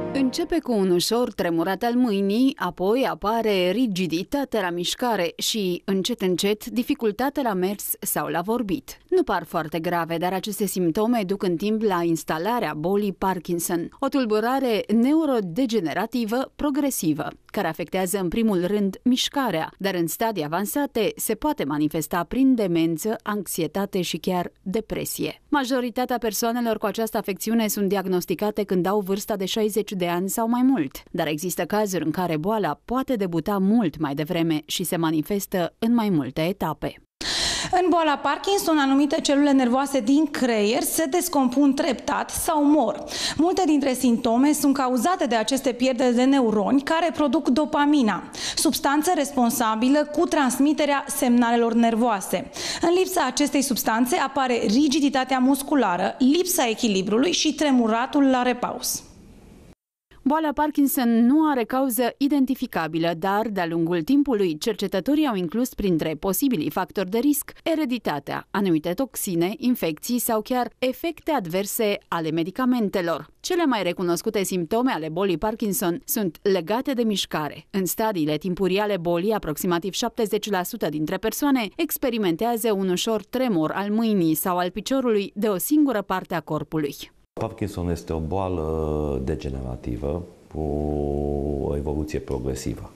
Începe cu un ușor tremurat al mâinii, apoi apare rigiditate la mișcare și, încet, dificultate la mers sau la vorbit. Nu par foarte grave, dar aceste simptome duc în timp la instalarea bolii Parkinson, o tulburare neurodegenerativă progresivă, care afectează în primul rând mișcarea, dar în stadii avansate se poate manifesta prin demență, anxietate și chiar depresie. Majoritatea persoanelor cu această afecțiune sunt diagnosticate când au vârsta de 60 de ani sau mai mult, dar există cazuri în care boala poate debuta mult mai devreme și se manifestă în mai multe etape. În boala Parkinson, anumite celule nervoase din creier se descompun treptat sau mor. Multe dintre simptome sunt cauzate de aceste pierderi de neuroni care produc dopamina, substanță responsabilă cu transmiterea semnalelor nervoase. În lipsa acestei substanțe apare rigiditatea musculară, lipsa echilibrului și tremuratul la repaus. Boala Parkinson nu are cauză identificabilă, dar, de-a lungul timpului, cercetătorii au inclus printre posibilii factori de risc ereditatea, anumite toxine, infecții sau chiar efecte adverse ale medicamentelor. Cele mai recunoscute simptome ale bolii Parkinson sunt legate de mișcare. În stadiile timpurii ale bolii, aproximativ 70% dintre persoane experimentează un ușor tremur al mâinii sau al piciorului de o singură parte a corpului. Parkinson este o boală degenerativă cu o evoluție progresivă.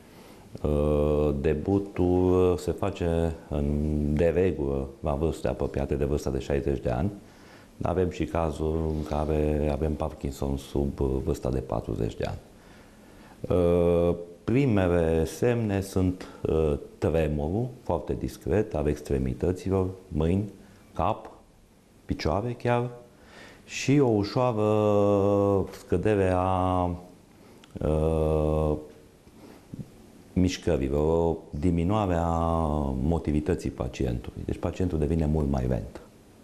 Debutul se face de regulă la vârste apropiate de vârsta de 60 de ani. Avem și cazuri în care avem Parkinson sub vârsta de 40 de ani. Primele semne sunt tremurul foarte discret al extremităților, mâini, cap, picioare chiar, și o ușoară scădere a mișcărilor, o diminuare a motilității pacientului. Deci pacientul devine mult mai lent.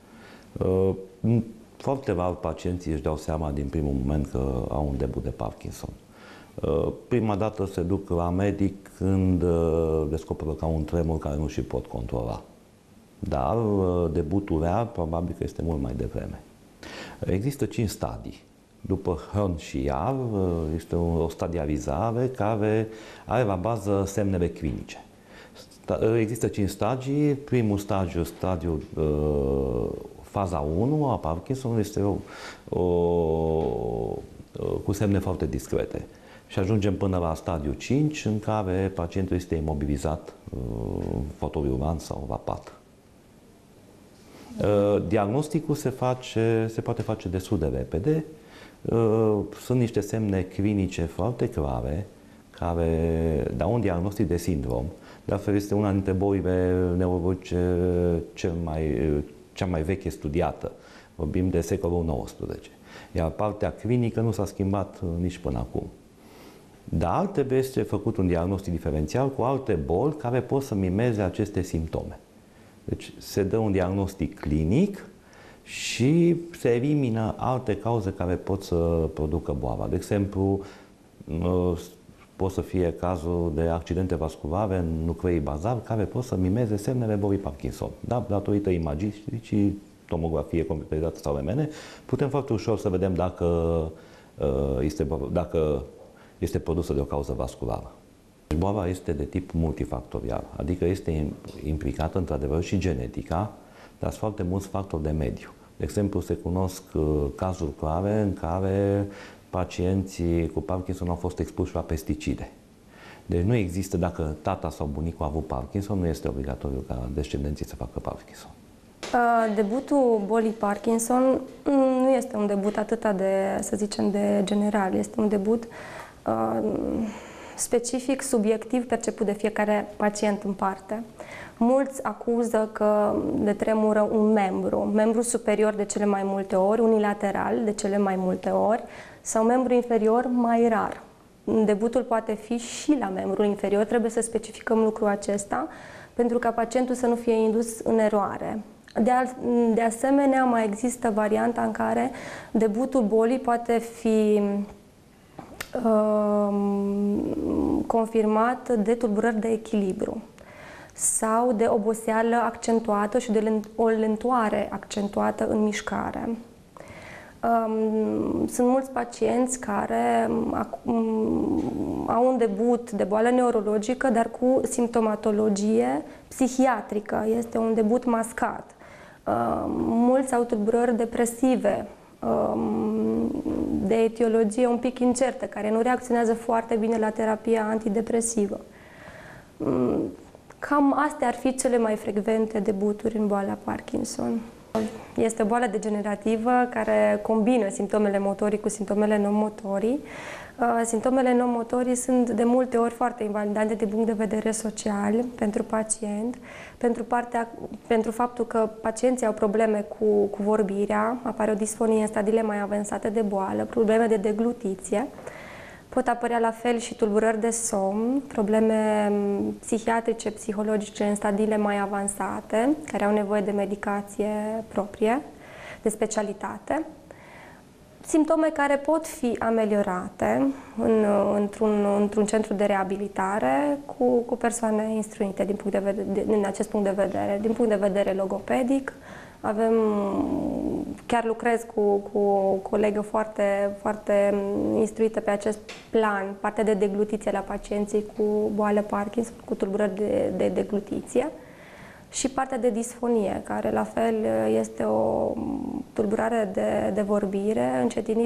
Foarte rar pacienții își dau seama din primul moment că au un debut de Parkinson. Prima dată se duc la medic când descoperă că au un tremur care nu și pot controla. Dar debutul real probabil că este mult mai devreme. Există 5 stadii. După Hearn și Yahr, este o stadializare care are la bază semnele clinice. Există 5 stadii. Primul stadiu, faza 1 a Parkinson, este cu semne foarte discrete. Și ajungem până la stadiul 5, în care pacientul este imobilizat în fotoliu rulant sau la pat. Diagnosticul se poate face destul de repede. Sunt niște semne clinice foarte clare care dau un diagnostic de sindrom. De altfel, este una dintre bolile neurologice cea mai veche studiată. Vorbim de secolul XIX. Iar partea clinică nu s-a schimbat nici până acum. Dar trebuie să făcut un diagnostic diferențial cu alte boli care pot să mimeze aceste simptome. Deci se dă un diagnostic clinic și se elimină alte cauze care pot să producă boala. De exemplu, pot să fie cazul de accidente vasculare în nucleii bazali care pot să mimeze semnele bolii Parkinson. Da? Datorită imagisticii, tomografie computerizată sau MR, putem foarte ușor să vedem dacă este produsă de o cauză vasculară. Boala este de tip multifactorial, adică este implicată într-adevăr și genetica, dar sunt foarte mulți factori de mediu. De exemplu, se cunosc cazuri clare în care pacienții cu Parkinson au fost expuși la pesticide. Deci nu există, dacă tata sau bunicul a avut Parkinson, nu este obligatoriu ca descendenții să facă Parkinson. Debutul bolii Parkinson nu este un debut atât de, să zicem, de general, este un debut specific, subiectiv, perceput de fiecare pacient în parte. Mulți acuză că le tremură un membru superior de cele mai multe ori, unilateral de cele mai multe ori, sau membru inferior mai rar. Debutul poate fi și la membrul inferior, trebuie să specificăm lucrul acesta, pentru ca pacientul să nu fie indus în eroare. De asemenea, mai există varianta în care debutul bolii poate fi confirmat de tulburări de echilibru sau de oboseală accentuată și de o lentoare accentuată în mișcare. Sunt mulți pacienți care au un debut de boală neurologică, dar cu simptomatologie psihiatrică. Este un debut mascat. Mulți au tulburări depresive, de etiologie un pic incertă, care nu reacționează foarte bine la terapia antidepresivă. Cam astea ar fi cele mai frecvente debuturi în boala Parkinson. Este o boală degenerativă care combină simptomele motorii cu simptomele non-motorii. Simptomele non-motorii sunt de multe ori foarte invalidante din punct de vedere social pentru pacient, pentru faptul că pacienții au probleme cu vorbirea, apare o disfonie în stadiile mai avansate de boală, probleme de deglutiție. Pot apărea la fel și tulburări de somn, probleme psihiatrice, psihologice în stadiile mai avansate, care au nevoie de medicație proprie, de specialitate. Simptome care pot fi ameliorate într-un centru de reabilitare cu persoane instruite din acest punct de vedere. Din punct de vedere logopedic, chiar lucrez cu o colegă foarte instruită pe acest plan, partea de deglutiție la pacienții cu boală Parkinson, cu tulburări de deglutiție, și partea de disfonie, care la fel este o tulburare de vorbire,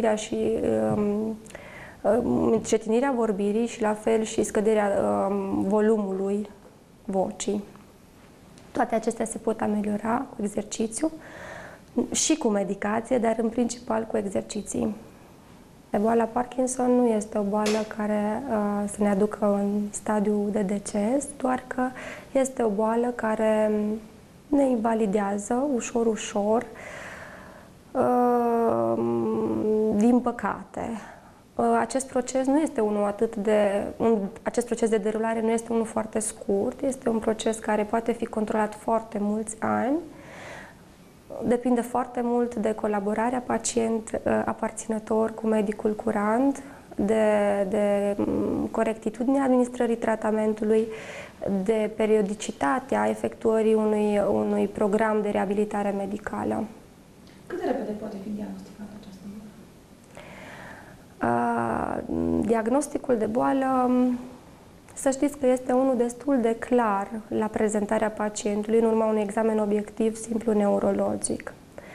încetinirea vorbirii și la fel și scăderea volumului vocii. Toate acestea se pot ameliora cu exercițiu și cu medicație, dar în principal cu exerciții. Boala Parkinson nu este o boală care să ne aducă în stadiu de deces, doar că este o boală care ne invalidează ușor, din păcate. Acest proces nu este acest proces de derulare nu este unul foarte scurt, este un proces care poate fi controlat foarte mulți ani. Depinde foarte mult de colaborarea pacient-aparținător cu medicul curant, de corectitudinea administrării tratamentului, de periodicitatea efectuării unui program de reabilitare medicală. Cât de repede poate fi diagnosticată această boală? Diagnosticul de boală, să știți că este unul destul de clar la prezentarea pacientului în urma unui examen obiectiv simplu neurologic.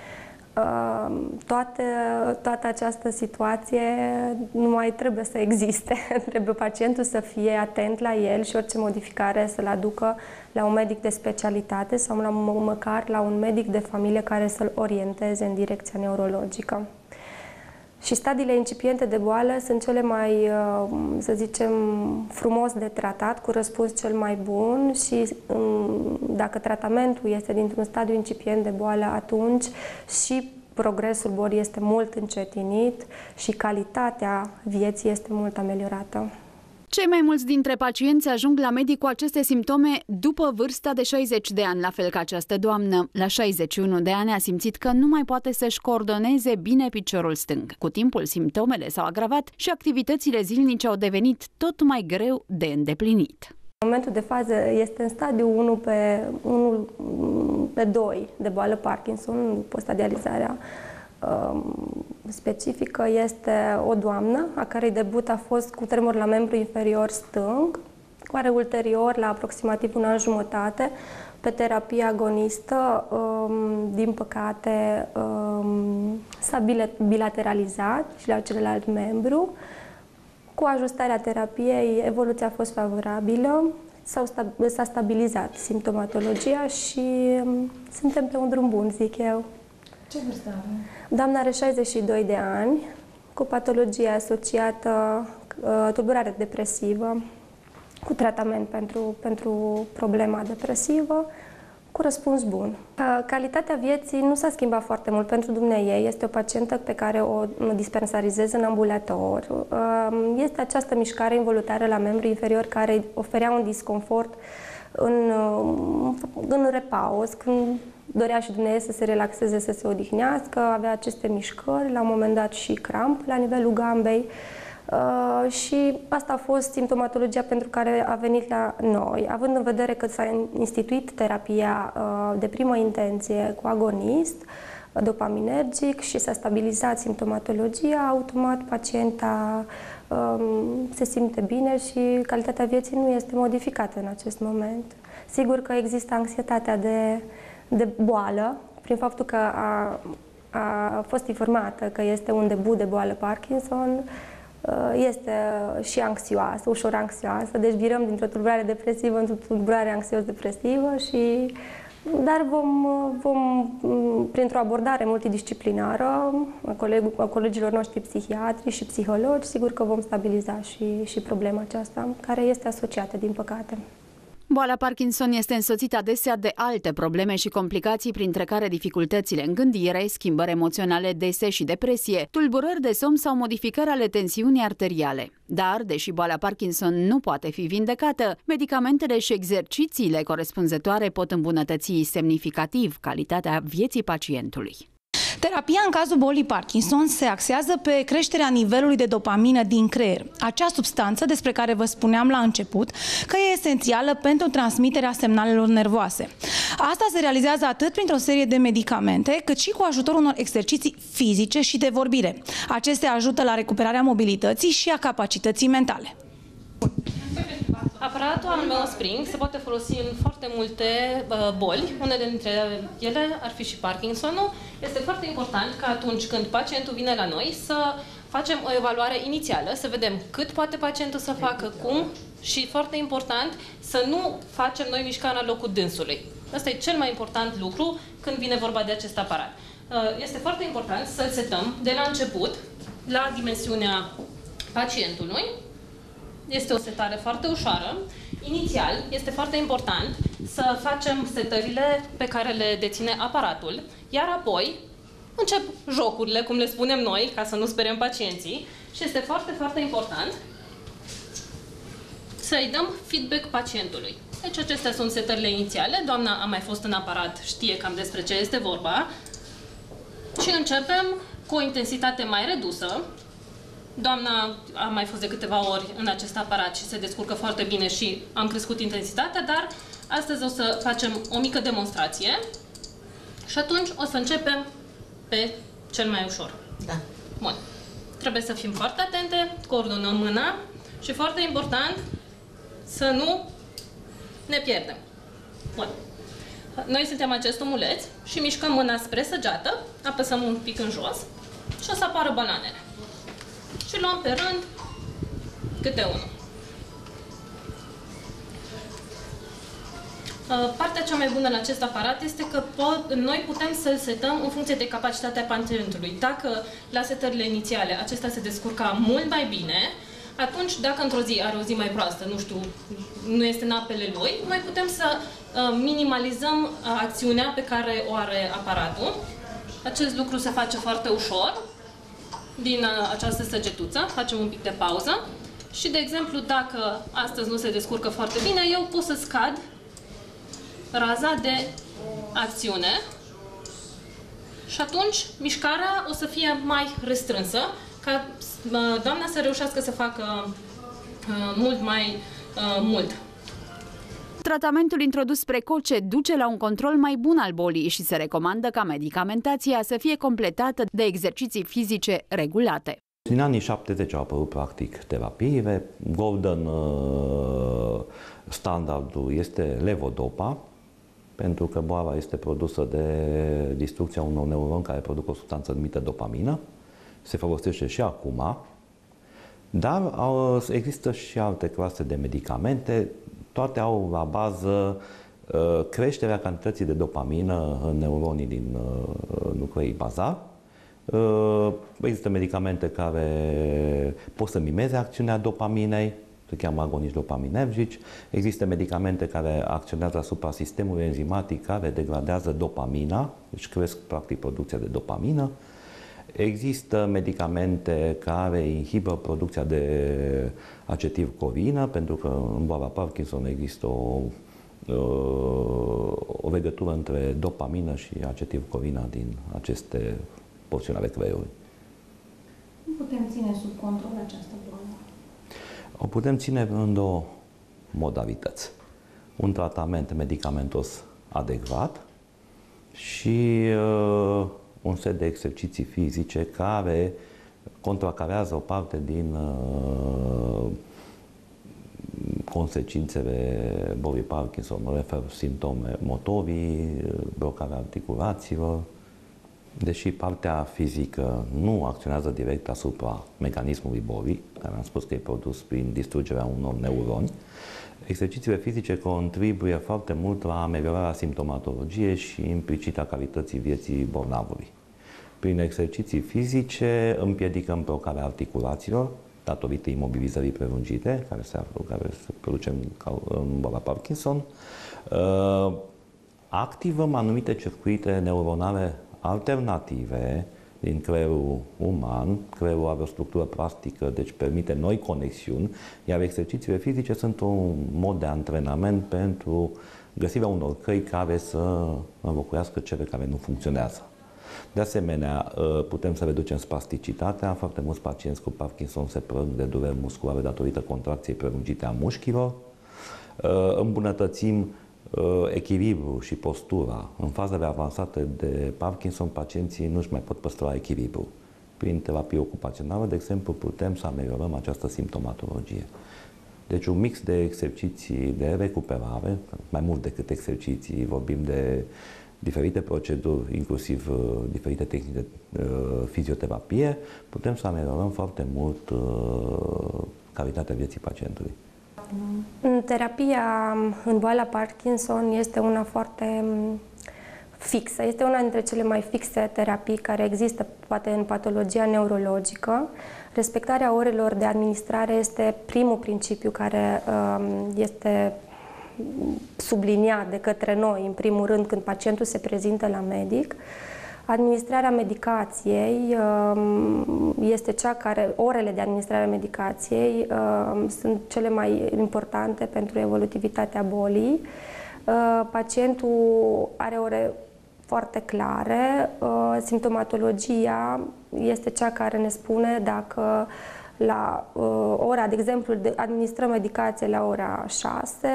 Toată această situație nu mai trebuie să existe. Trebuie pacientul să fie atent la el și orice modificare să-l aducă la un medic de specialitate sau măcar la un medic de familie care să-l orienteze în direcția neurologică. Și stadiile incipiente de boală sunt cele mai, să zicem, frumos de tratat, cu răspuns cel mai bun și dacă tratamentul este dintr-un stadiu incipient de boală, atunci și progresul bolii este mult încetinit și calitatea vieții este mult ameliorată. Cei mai mulți dintre pacienți ajung la medic cu aceste simptome după vârsta de 60 de ani, la fel ca această doamnă. La 61 de ani a simțit că nu mai poate să-și coordoneze bine piciorul stâng. Cu timpul, simptomele s-au agravat și activitățile zilnice au devenit tot mai greu de îndeplinit. În momentul de fază este în stadiu 1 pe 2 de boală Parkinson, după stadializarea specifică. Este o doamnă a cărei debut a fost cu tremur la membru inferior stâng, care ulterior, la aproximativ un an jumătate, pe terapie agonistă, din păcate, s-a bilateralizat și la celălalt membru. Cu ajustarea terapiei, evoluția a fost favorabilă, s-a stabilizat simptomatologia și suntem pe un drum bun, zic eu. Ce vârstă are? Doamna are 62 de ani, cu patologie asociată, tulburare depresivă, cu tratament pentru problema depresivă, cu răspuns bun. Calitatea vieții nu s-a schimbat foarte mult pentru dumneaei. Este o pacientă pe care o dispensarizez în ambulator. Este această mișcare involuntară la membru inferior care îi oferea un disconfort în repaus, când dorea și dumneaei să se relaxeze, să se odihnească, avea aceste mișcări, la un moment dat și cramp la nivelul gambei. Și asta a fost simptomatologia pentru care a venit la noi. Având în vedere că s-a instituit terapia de primă intenție cu agonist, dopaminergic și s-a stabilizat simptomatologia, automat pacienta se simte bine și calitatea vieții nu este modificată în acest moment. Sigur că există anxietatea de boală, prin faptul că a fost informată că este un debut de boală Parkinson, este și anxioasă, ușor anxioasă, deci virăm dintr-o tulburare depresivă într-o tulburare anxios-depresivă dar vom, printr-o abordare multidisciplinară a colegilor noștri psihiatri și psihologi, sigur că vom stabiliza și problema aceasta, care este asociată, din păcate. Boala Parkinson este însoțită adesea de alte probleme și complicații, printre care dificultățile în gândire, schimbări emoționale dese și depresie, tulburări de somn sau modificări ale tensiunii arteriale. Dar, deși boala Parkinson nu poate fi vindecată, medicamentele și exercițiile corespunzătoare pot îmbunătăți semnificativ calitatea vieții pacientului. Terapia în cazul bolii Parkinson se axează pe creșterea nivelului de dopamină din creier, acea substanță despre care vă spuneam la început că e esențială pentru transmiterea semnalelor nervoase. Asta se realizează atât printr-o serie de medicamente, cât și cu ajutorul unor exerciții fizice și de vorbire. Acestea ajută la recuperarea mobilității și a capacității mentale. Aparatul Almeo Spring se poate folosi în foarte multe boli. Unele dintre ele ar fi și Parkinsonul. Este foarte important că atunci când pacientul vine la noi să facem o evaluare inițială, să vedem cât poate pacientul să facă, cum și, foarte important, să nu facem noi mișcarea în locul dânsului. Asta e cel mai important lucru când vine vorba de acest aparat. Este foarte important să-l setăm de la început, la dimensiunea pacientului. Este o setare foarte ușoară. Inițial, este foarte important să facem setările pe care le deține aparatul, iar apoi încep jocurile, cum le spunem noi, ca să nu speriem pacienții, și este foarte, foarte important să-i dăm feedback pacientului. Deci acestea sunt setările inițiale. Doamna a mai fost în aparat, știe cam despre ce este vorba. Și începem cu o intensitate mai redusă. Doamna a mai fost de câteva ori în acest aparat și se descurcă foarte bine și am crescut intensitatea, dar astăzi o să facem o mică demonstrație și atunci o să începem pe cel mai ușor. Da. Bun. Trebuie să fim foarte atente, coordonăm mâna și foarte important să nu ne pierdem. Bun. Noi suntem acest omuleț și mișcăm mâna spre săgeată, apăsăm un pic în jos și o să apară bananele. Și luăm pe rând câte unul. Partea cea mai bună la acest aparat este că noi putem să-l setăm în funcție de capacitatea pacientului. Dacă la setările inițiale acesta se descurca mult mai bine, atunci dacă într-o zi are o zi mai proastă, nu știu, nu este în apele lui, noi putem să minimalizăm acțiunea pe care o are aparatul. Acest lucru se face foarte ușor. Din această săgetuță, facem un pic de pauză și, de exemplu, dacă astăzi nu se descurcă foarte bine, eu pot să scad raza de acțiune și atunci mișcarea o să fie mai restrânsă, ca doamna să reușească să facă mult mai mult. Tratamentul introdus precoce duce la un control mai bun al bolii și se recomandă ca medicamentația să fie completată de exerciții fizice regulate. În anii 70 au apărut practic terapiile. Golden standardul este levodopa, pentru că boala este produsă de distrucția unor neuroni care produc o substanță numită dopamină. Se folosește și acum, dar există și alte clase de medicamente. Toate au la bază creșterea cantității de dopamină în neuronii din nucleii bazali. Există medicamente care pot să mimeze acțiunea dopaminei, se cheamă agoniști dopaminergici. Există medicamente care acționează asupra sistemului enzimatic care degradează dopamina, deci cresc practic producția de dopamină. Există medicamente care inhibă producția de acetilcolină, pentru că în boala Parkinson există o legătură între dopamină și acetilcolina din aceste porțiuni ale creierului. Cum putem ține sub control această boală? O putem ține în două modalități. Un tratament medicamentos adecvat și un set de exerciții fizice care contracarează o parte din consecințele bolii Parkinson, mă refer simptome motorii, blocarea articulațiilor. Deși partea fizică nu acționează direct asupra mecanismului bolii, care am spus că e produs prin distrugerea unor neuroni, exercițiile fizice contribuie foarte mult la ameliorarea simptomatologiei și implicit a calității vieții bolnavului. Prin exerciții fizice împiedicăm blocarea articulațiilor, datorită imobilizării prelungite, care se produce în boala Parkinson. Activăm anumite circuite neuronale alternative din creierul uman. Creierul are o structură plastică, deci permite noi conexiuni, iar exercițiile fizice sunt un mod de antrenament pentru găsirea unor căi care să înlocuiască cele care nu funcționează. De asemenea, putem să reducem spasticitatea. Foarte mulți pacienți cu Parkinson se plâng de dureri musculare datorită contracției prelungite a mușchilor. Îmbunătățim echilibru și postura. În fazele avansate de Parkinson, pacienții nu își mai pot păstra echilibru. Prin terapie ocupațională, de exemplu, putem să ameliorăm această simptomatologie. Deci un mix de exerciții de recuperare, mai mult decât exerciții, vorbim de diferite proceduri, inclusiv diferite tehnici de fizioterapie, putem să ameliorăm foarte mult calitatea vieții pacientului. Terapia în boala Parkinson este una foarte fixă. Este una dintre cele mai fixe terapii care există, poate, în patologia neurologică. Respectarea orelor de administrare este primul principiu care este subliniat de către noi, în primul rând, când pacientul se prezintă la medic. Administrarea medicației este cea care, orele de administrare a medicației sunt cele mai importante pentru evolutivitatea bolii. Pacientul are ore foarte clare, simptomatologia este cea care ne spune dacă la ora, de exemplu, administrăm medicație la ora 6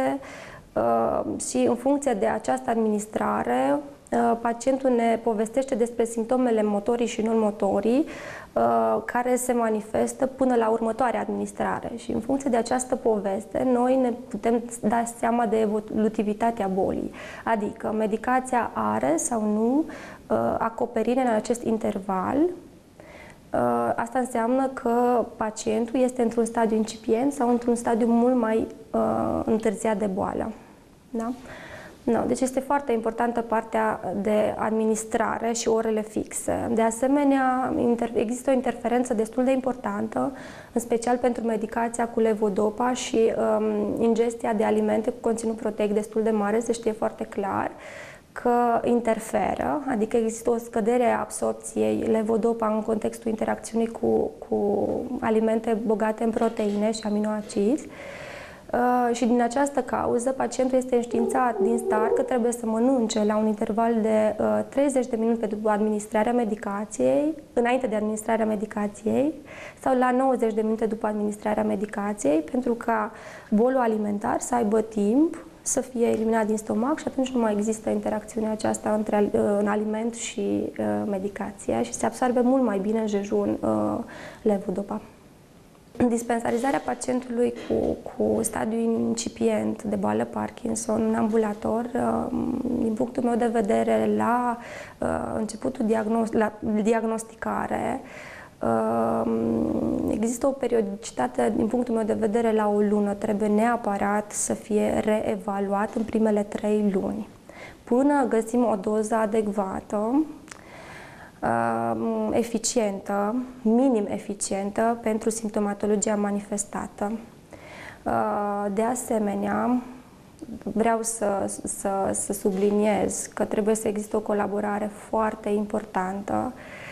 și în funcție de această administrare, pacientul ne povestește despre simptomele motorii și non-motorii care se manifestă până la următoarea administrare. Și în funcție de această poveste, noi ne putem da seama de evolutivitatea bolii. Adică medicația are sau nu acoperire în acest interval. Asta înseamnă că pacientul este într-un stadiu incipient sau într-un stadiu mult mai întârziat de boală. Da? No, deci este foarte importantă partea de administrare și orele fixe. De asemenea, există o interferență destul de importantă, în special pentru medicația cu levodopa și ingestia de alimente cu conținut proteic destul de mare, se știe foarte clar că interferă, adică există o scădere a absorpției levodopa în contextul interacțiunii cu alimente bogate în proteine și aminoacizi. Și din această cauză, pacientul este înștiințat din start că trebuie să mănânce la un interval de 30 de minute după administrarea medicației, înainte de administrarea medicației, sau la 90 de minute după administrarea medicației, pentru ca bolul alimentar să aibă timp să fie eliminat din stomac și atunci nu mai există interacțiunea aceasta între aliment și medicație și se absorbe mult mai bine în dejun levodopa. Dispensarizarea pacientului cu stadiu incipient de boală Parkinson în ambulator, din punctul meu de vedere, la începutul diagnosticare, există o periodicitate, din punctul meu de vedere, la o lună. Trebuie neapărat să fie reevaluat în primele 3 luni. Până găsim o doză adecvată, eficientă, minim eficientă pentru simptomatologia manifestată. De asemenea, vreau să subliniez că trebuie să existe o colaborare foarte importantă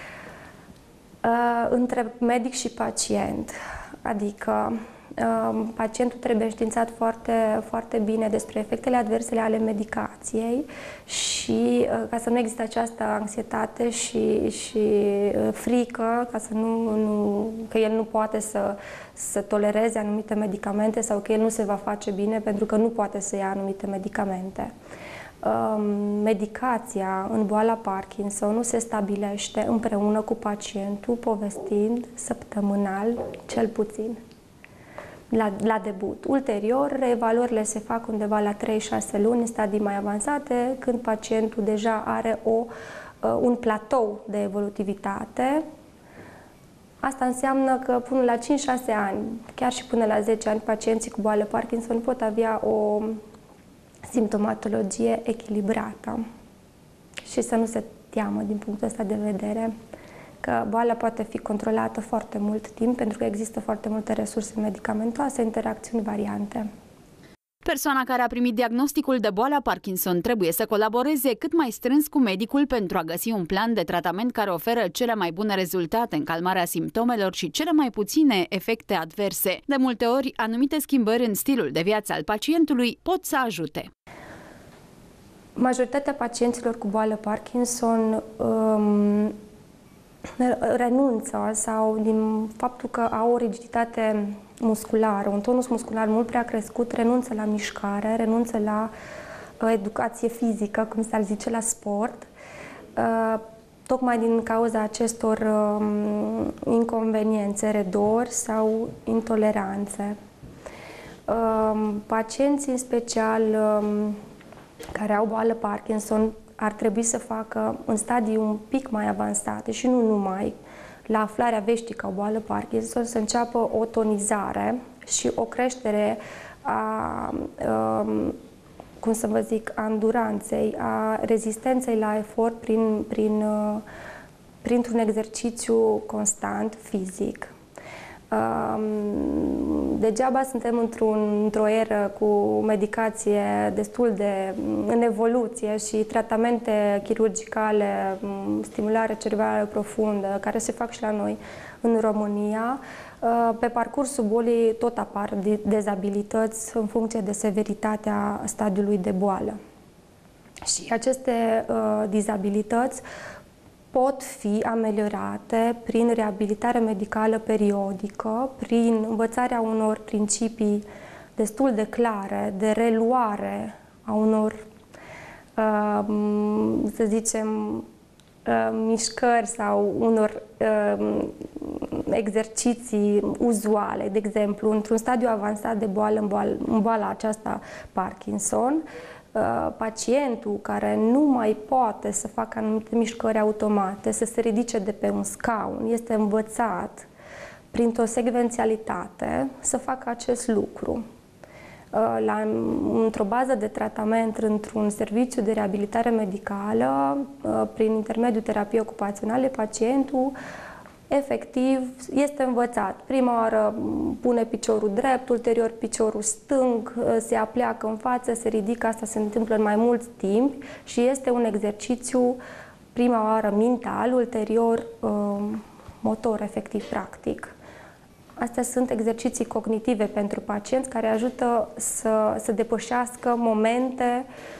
între medic și pacient, adică pacientul trebuie științat foarte, foarte bine despre efectele adverse ale medicației și ca să nu există această anxietate și frică, ca să că el nu poate să tolereze anumite medicamente sau că el nu se va face bine pentru că nu poate să ia anumite medicamente. Medicația în boala Parkinson nu se stabilește împreună cu pacientul, povestind săptămânal, cel puțin, la debut. Ulterior, reevaluările se fac undeva la 3-6 luni, în stadii mai avansate, când pacientul deja are un platou de evolutivitate. Asta înseamnă că până la 5-6 ani, chiar și până la 10 ani, pacienții cu boală Parkinson pot avea o simptomatologie echilibrată și să nu se teamă din punctul ăsta de vedere că boala poate fi controlată foarte mult timp pentru că există foarte multe resurse medicamentoase, interacțiuni variante. Persoana care a primit diagnosticul de boala Parkinson trebuie să colaboreze cât mai strâns cu medicul pentru a găsi un plan de tratament care oferă cele mai bune rezultate în calmarea simptomelor și cele mai puține efecte adverse. De multe ori, anumite schimbări în stilul de viață al pacientului pot să ajute. Majoritatea pacienților cu boală Parkinson renunță sau din faptul că au o rigiditate musculară, un tonus muscular mult prea crescut, renunță la mișcare, renunță la educație fizică, cum s-ar zice, la sport, tocmai din cauza acestor inconveniențe, redori sau intoleranțe. Pacienții, în special, care au boală Parkinson, ar trebui să facă în stadii un pic mai avansate și nu numai, la aflarea veștii că au boală Parkinson, să înceapă o tonizare și o creștere a, cum să vă zic, a înduranței, a rezistenței la efort printr-un exercițiu constant fizic. Degeaba suntem într-o eră cu medicație destul de în evoluție și tratamente chirurgicale, stimulare cerebrală profundă, care se fac și la noi în România. Pe parcursul bolii tot apar dezabilități în funcție de severitatea stadiului de boală. Și aceste dizabilități pot fi ameliorate prin reabilitare medicală periodică, prin învățarea unor principii destul de clare, de reluare a unor, să zicem, mișcări sau unor exerciții uzuale. De exemplu, într-un stadiu avansat de boală, în boala aceasta Parkinson, pacientul care nu mai poate să facă anumite mișcări automate, să se ridice de pe un scaun, este învățat printr-o secvențialitate să facă acest lucru. Într-o bază de tratament, într-un serviciu de reabilitare medicală, prin intermediul terapiei ocupaționale, pacientul efectiv este învățat. Prima oară pune piciorul drept, ulterior piciorul stâng, se apleacă în față, se ridică, asta se întâmplă în mai mult timp și este un exercițiu prima oară mental, ulterior motor, efectiv, practic. Astea sunt exerciții cognitive pentru pacienți care ajută să depășească momente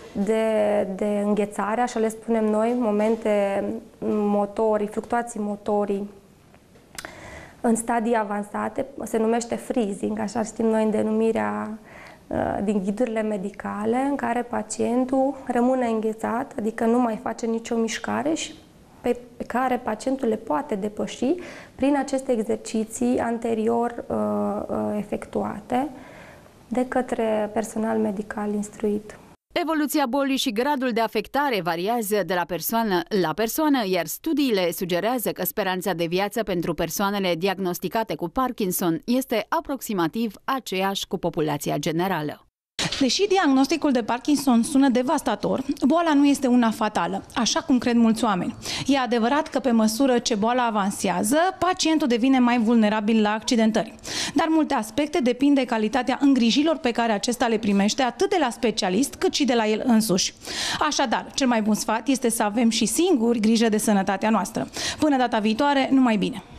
de înghețare, așa le spunem noi, momente motorii, fluctuații motorii în stadii avansate, se numește freezing, așa știm noi în denumirea din ghidurile medicale, în care pacientul rămâne înghețat, adică nu mai face nicio mișcare și pe care pacientul le poate depăși prin aceste exerciții anterior efectuate de către personal medical instruit. Evoluția bolii și gradul de afectare variază de la persoană la persoană, iar studiile sugerează că speranța de viață pentru persoanele diagnosticate cu Parkinson este aproximativ aceeași cu populația generală. Deși diagnosticul de Parkinson sună devastator, boala nu este una fatală, așa cum cred mulți oameni. E adevărat că pe măsură ce boala avansează, pacientul devine mai vulnerabil la accidentări. Dar multe aspecte depind de calitatea îngrijilor pe care acesta le primește atât de la specialist cât și de la el însuși. Așadar, cel mai bun sfat este să avem și singuri grijă de sănătatea noastră. Până data viitoare, numai bine!